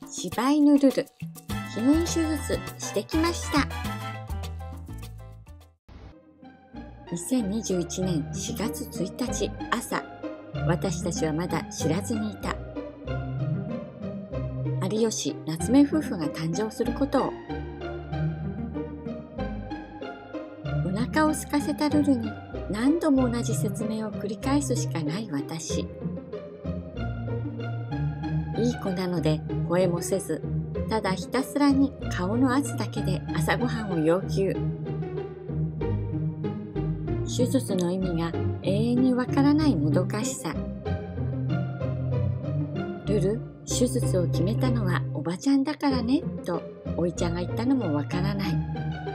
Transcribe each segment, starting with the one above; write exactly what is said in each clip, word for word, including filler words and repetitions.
柴犬ルル、避妊手術してきました。にせんにじゅういちねんしがつついたち朝、私たちはまだ知らずにいた。有吉・夏目夫婦が誕生することを。お腹を空かせたルルに何度も同じ説明を繰り返すしかない私。いい子なので吠えもせず、ただひたすらに顔の圧だけで朝ごはんを要求。手術の意味が永遠にわからないもどかしさ。ルル、手術を決めたのはおばちゃんだからね、とおいちゃんが言ったのもわからない。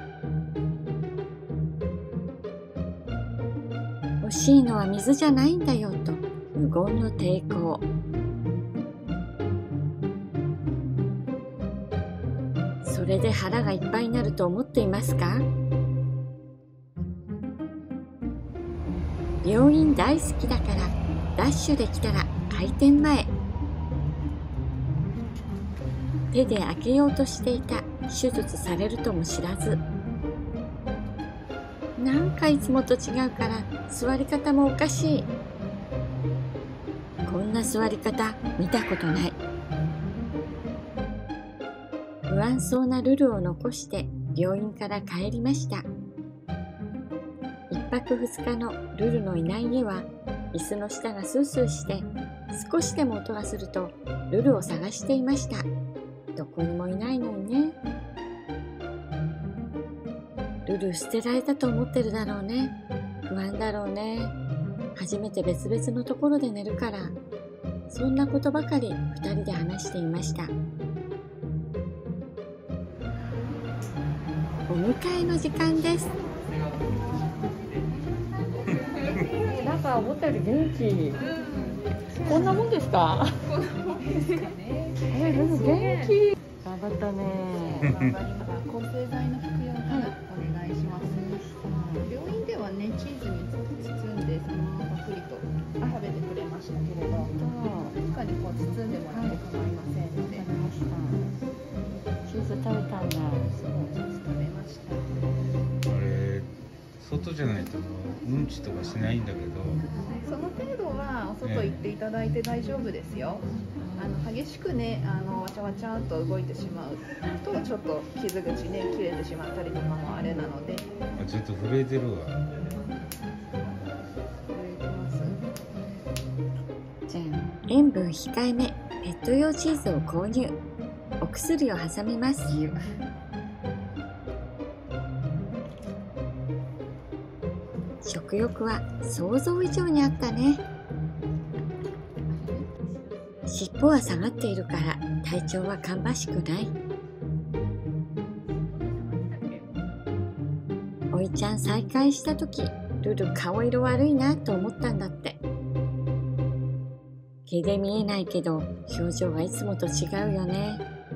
欲しいのは水じゃないんだよ、と無言の抵抗。それで腹がいっぱいになると思っていますか？病院大好きだからダッシュできたら開店前。手で開けようとしていた。手術されるとも知らず。なんかいつもと違うから座り方もおかしい。こんな座り方見たことない。不安そうなルルを残して病院から帰りました。一泊二日のルルのいない家は椅子の下がスースーして少しでも音がするとルルを探していました。どこにもいないのにね。ルル捨てられたと思ってるだろうね。不安だろうね。初めて別々のところで寝るから。そんなことばかり二人で話していました。お迎えの時間です。 なんか思ったより元気。こんなもんですか？ こんなもんですかね。 え、でも元気。頑張ったね。 頑張りました。抗生剤の服用からお願いします。病院ではね、チーズに包んでそのままパクリと食べてくれましたけれど、確かにこう包んでもらって構いませんので。 チーズ食べたんだ。 そう、チーズ食べました。 あれ、外じゃないとうんちとかしないんだけど、 その程度はお外行っていただいて大丈夫ですよ。あの激しくね、あのわちゃわちゃっと動いてしまうとちょっと傷口ね切れてしまったりとかもあれなので。 あ、ちょっと震えてるわ。 震えてます。 じゃあ塩分控えめペット用チーズを購入。お薬を挟みます。食欲は想像以上にあったね。尻尾は下がっているから体調は芳しくない。おいちゃん再会した時、ルル顔色悪いなと思ったんだって。毛で見えないけど表情がいつもと違うよね。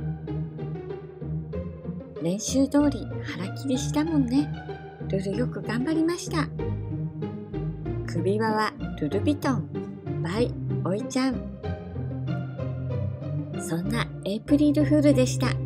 練習通り腹切りしたもんね。ルルよく頑張りました。首輪はルルヴィトン。バイ、おいちゃん。そんなエイプリルフールでした。